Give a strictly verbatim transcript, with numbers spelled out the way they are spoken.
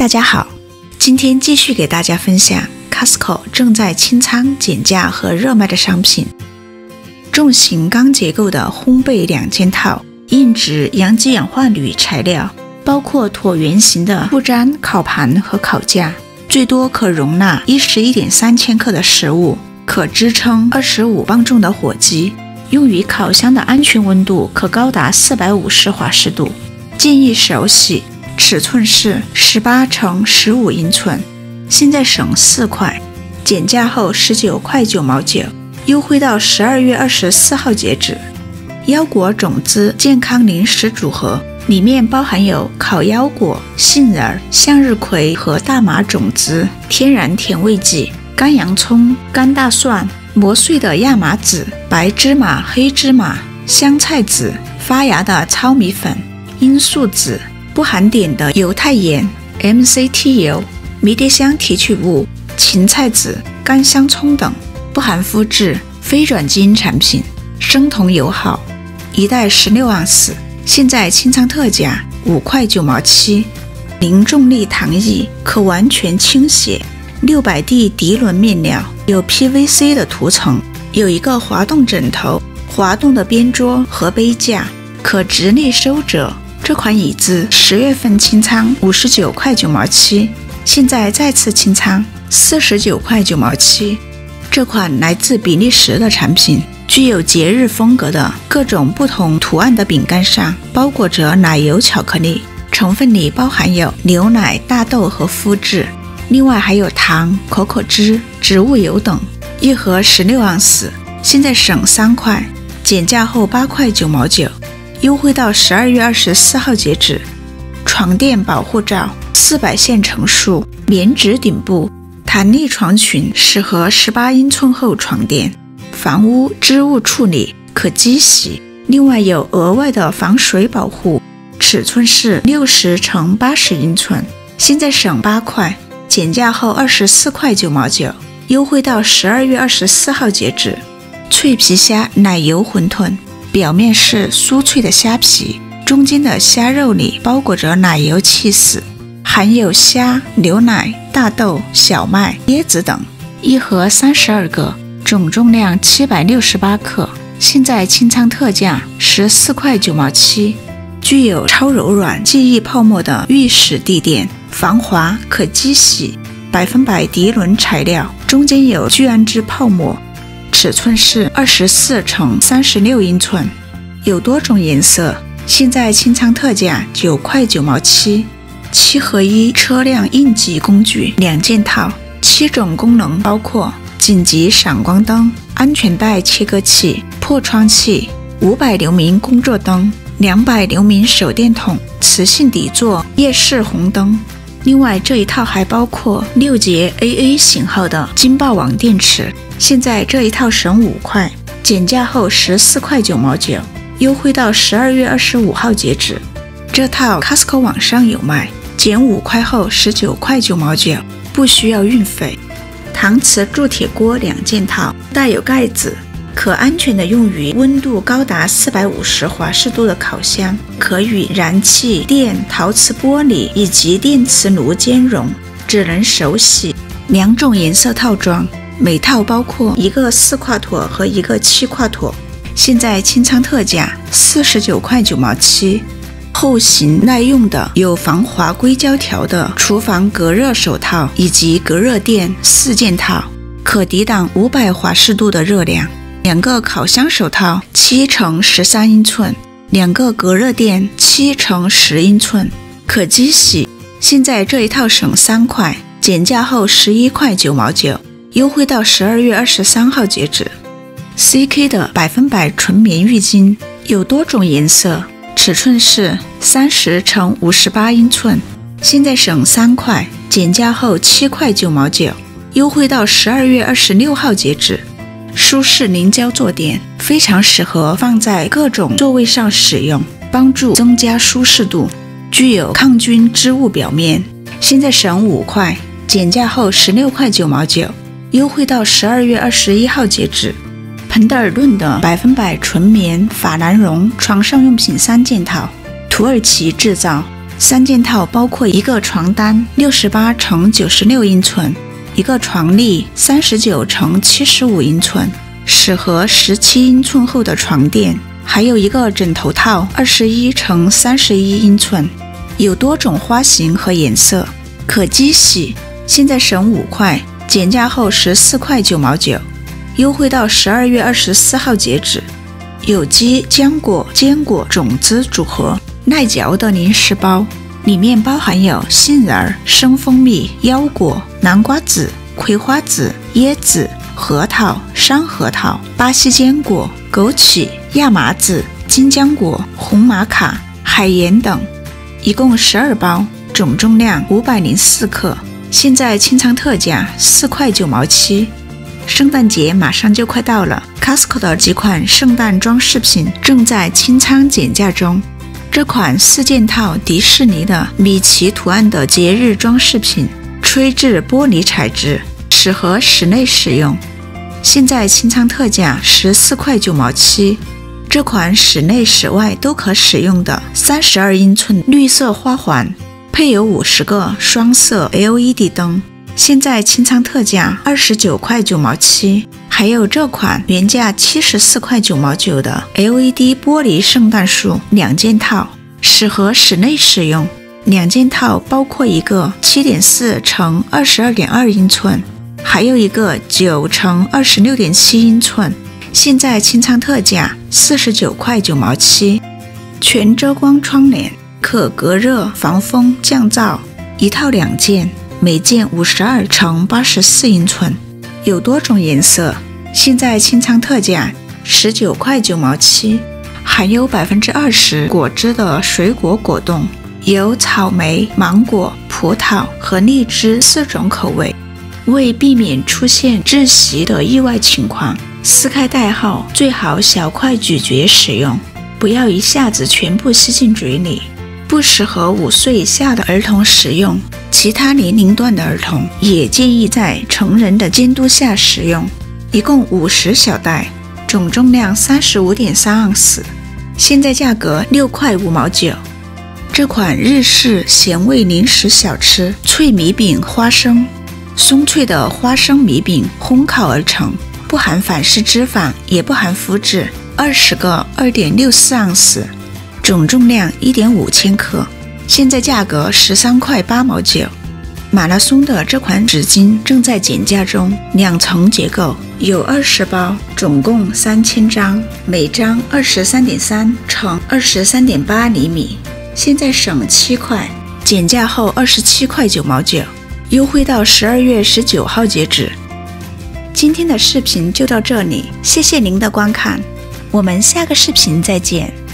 大家好，今天继续给大家分享 Costco 正在清仓减价和热卖的商品。重型钢结构的烘焙两件套，硬质阳极氧化铝材料，包括椭圆形的不粘烤盘和烤架，最多可容纳 十一点三千克的食物，可支撑二十五磅重的火鸡，用于烤箱的安全温度可高达四百五十华氏度，建议手洗。尺寸是十八乘十五英寸，现在省四块，减价后十九块九毛九，优惠到十二月二十四号截止。腰果种子健康零食组合里面包含有烤腰果、杏仁、向日葵和大麻种子、天然甜味剂、干洋葱、干大蒜、磨碎的亚麻籽、白芝麻、黑芝麻、香菜籽、发芽的糙米粉、罂粟籽，不含碘的犹太盐、M C T 油、迷迭香提取物、芹菜籽、干香葱等，不含麸质、非转基因产品，生酮友好，一袋十六盎司，现在清仓特价五块九毛七。零重力糖液可完全清洗，六百 D 涤纶面料，有 P V C 的涂层，有一个滑动枕头、滑动的边桌和杯架，可直立收折。这款椅子十月份清仓五十九块九毛七，现在再次清仓四十九块九毛七。这款来自比利时的产品，具有节日风格的各种不同图案的饼干上包裹着奶油巧克力，成分里包含有牛奶、大豆和麸质，另外还有糖、可可脂、植物油等。一盒十六盎司，现在省三块，减价后八块九毛九。优惠到十二月二十四号截止。床垫保护罩四百线成束，棉质顶部，弹力床裙，适合十八英寸厚床垫。房屋织物处理，可机洗，另外有额外的防水保护，尺寸是六十乘八十英寸，现在省八块，减价后二十四块九毛九，优惠到十二月二十四号截止。脆皮虾奶油馄饨，表面是酥脆的虾皮，中间的虾肉里包裹着奶油起司，含有虾、牛奶、大豆、小麦、椰子等，一盒三十二个，总重量七百六十八克，现在清仓特价十四块九毛七。具有超柔软记忆泡沫的浴室地垫，防滑，可机洗，百分百涤纶材料，中间有聚氨酯泡沫，尺寸是二十四乘三十六英寸，有多种颜色，现在清仓特价九块九毛七。七合一车辆应急工具两件套，七种功能包括紧急闪光灯、安全带切割器、破窗器、五百流明工作灯、两百流明手电筒、磁性底座夜视红灯。另外这一套还包括六节 A A 型号的金霸王电池，现在这一套省五块，减价后十四块九毛九，优惠到十二月二十五号截止。这套 Costco 网上有卖，减五块后十九块九毛九，不需要运费。搪瓷铸铁锅两件套，带有盖子，可安全的用于温度高达四百五十华氏度的烤箱，可与燃气、电、陶瓷玻璃以及电磁炉兼容，只能手洗。两种颜色套装，每套包括一个四跨坨和一个七跨坨，现在清仓特价四十九块九毛七。厚型耐用的有防滑硅胶条的厨房隔热手套以及隔热垫四件套，可抵挡五百华氏度的热量。两个烤箱手套七乘十三英寸，两个隔热垫七乘十英寸，可机洗。现在这一套省三块，减价后十一块九毛九，优惠到十二月二十三号截止。C K 的百分百纯棉浴巾有多种颜色，尺寸是三十乘五十八英寸，现在省三块，减价后七块九毛九，优惠到十二月二十六号截止。舒适凝胶坐垫非常适合放在各种座位上使用，帮助增加舒适度，具有抗菌织物表面，现在省五块，减价后十六块九毛九，优惠到十二月二十一号截止。彭德尔顿的百分百纯棉法兰绒床上用品三件套，土耳其制造， 三件套包括一个床单六十八乘九十六英寸，一个床笠三十九乘七十五英寸，适合十七英寸厚的床垫，还有一个枕头套二十一乘三十一英寸，有多种花型和颜色，可机洗，现在省五块，减价后十四块九毛九，优惠到十二月二十四号截止。有机浆果坚果种子组合，耐嚼的零食包，里面包含有杏仁、生蜂蜜、腰果、南瓜籽、葵花籽、椰子、核桃、山核桃、巴西坚果、枸杞、亚麻籽、金浆果、红玛卡、海盐等，一共十二包，总重量五百零四克，现在清仓特价四块九毛七。圣诞节马上就快到了， Costco 的几款圣诞装饰品正在清仓减价中。这款四件套迪士尼的米奇图案的节日装饰品，吹制玻璃材质，适合室内使用，现在清仓特价十四块九毛七。这款室内室外都可使用的三十二英寸绿色花环，配有五十个双色 L E D 灯，现在清仓特价二十九块九毛七。还有这款原价七十四块九毛九的 L E D 玻璃圣诞树两件套，适合室内使用。两件套包括一个 七点四乘二十二点二英寸，还有一个九乘二十六点七英寸，现在清仓特价四十九块九毛七。全遮光窗帘，可隔热、防风、降噪，一套两件，每件五十二乘八十四英寸，有多种颜色，现在清仓特价十九块九毛七。含有百分之二十果汁的水果果冻，有草莓、芒果、葡萄和荔枝四种口味。为避免出现窒息的意外情况，撕开袋后最好小块咀嚼使用，不要一下子全部吸进嘴里，不适合五岁以下的儿童使用，其他年龄段的儿童也建议在成人的监督下使用。一共五十小袋，总重量 三十五点三盎司，现在价格六块五毛九。这款日式咸味零食小吃脆米饼花生，松脆的花生米饼烘烤而成，不含反式脂肪，也不含麸质，二十个 二点六四盎司，总重量 一点五千克，现在价格十三块八毛九。马拉松的这款纸巾正在减价中，两层结构，有二十包，总共三千张，每张 二十三点三乘二十三点八厘米，现在省七块，减价后二十七块九毛九，优惠到十二月十九号截止。今天的视频就到这里，谢谢您的观看，我们下个视频再见。